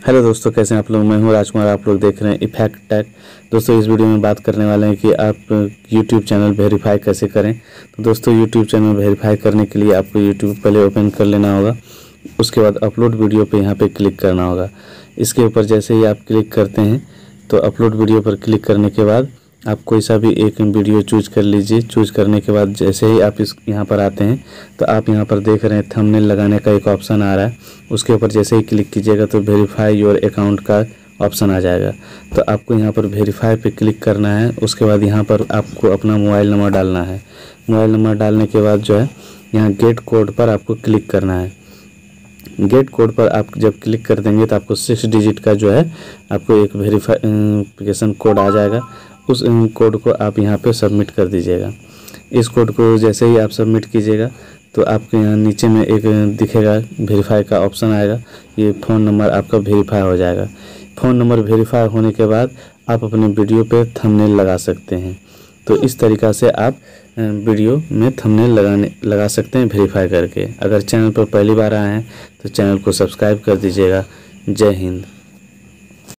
Hello दोस्तों, कैसे हैं आप लोग। मैं हूं राजकुमार, आप लोग देख रहे हैं इफेक्ट टेक। दोस्तों, इस वीडियो में बात करने वाले हैं कि आप यूट्यूब चैनल वेरीफाई कैसे करें। तो दोस्तों, यूट्यूब चैनल वेरीफाई करने के लिए आपको यूट्यूब पहले ओपन कर लेना होगा। उसके बाद अपलोड वीडियो पे यहाँ पे क्लिक करना होगा। इसके ऊपर जैसे ही आप क्लिक करते हैं तो अपलोड वीडियो पर क्लिक करने के बाद आप कोई सा भी एक वीडियो चूज कर लीजिए। चूज करने के बाद जैसे ही आप इस यहाँ पर आते हैं तो आप यहाँ पर देख रहे हैं थंबनेल लगाने का एक ऑप्शन आ रहा है। उसके ऊपर जैसे ही क्लिक कीजिएगा तो वेरीफाई योर अकाउंट का ऑप्शन आ जाएगा। तो आपको यहाँ पर वेरीफाई पे क्लिक करना है। उसके बाद यहाँ पर आपको अपना मोबाइल नंबर डालना है। मोबाइल नंबर डालने के बाद जो है यहाँ गेट कोड पर आपको क्लिक करना है। गेट कोड पर आप जब क्लिक कर देंगे तो आपको 6 डिजिट का जो है आपको एक वेरिफिकेशन कोड आ जाएगा। उस कोड को आप यहाँ पे सबमिट कर दीजिएगा। इस कोड को जैसे ही आप सबमिट कीजिएगा तो आपके यहाँ नीचे में एक दिखेगा वेरीफाई का ऑप्शन आएगा। ये फ़ोन नंबर आपका वेरीफाई हो जाएगा। फ़ोन नंबर वेरीफाई होने के बाद आप अपने वीडियो पे थंबनेल लगा सकते हैं। तो इस तरीक़ा से आप वीडियो में थंबनेल लगा सकते हैं वेरीफाई करके। अगर चैनल पर पहली बार आए हैं तो चैनल को सब्सक्राइब कर दीजिएगा। जय हिंद।